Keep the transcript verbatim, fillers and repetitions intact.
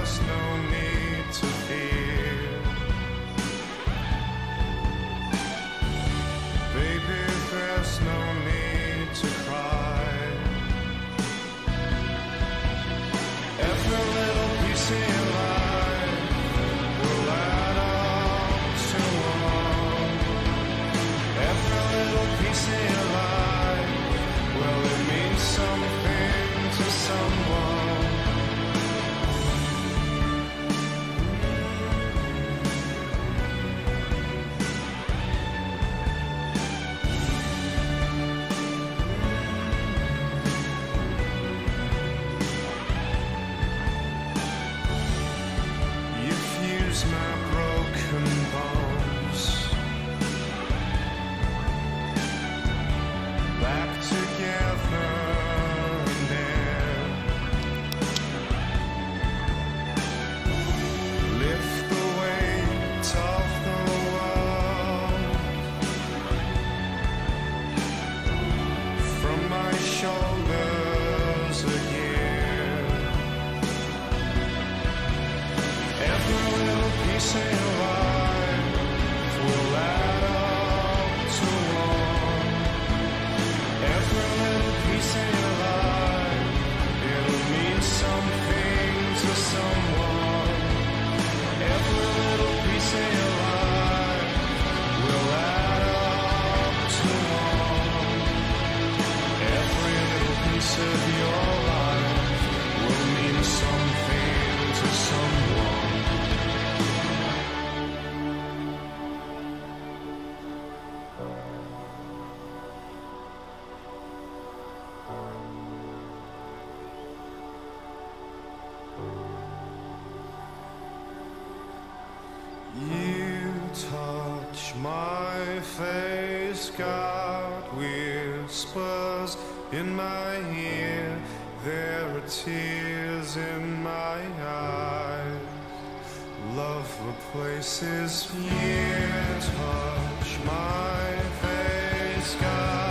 there's no need to fear. Baby, there's no need to cry. Every little piece of your life will add up to one. Every little piece of your life, well, it means something to someone. You fuse my broken bones back together. Shoulders again. Every little piece of your life will add up to one. Every little piece of your life, it'll mean something to someone. Every little piece of your life will add up to one. Every little piece of your life will mean something to someone. You touch my face, got whispers in my ear, there are tears in my eyes. Love replaces fear. Touch my face, God.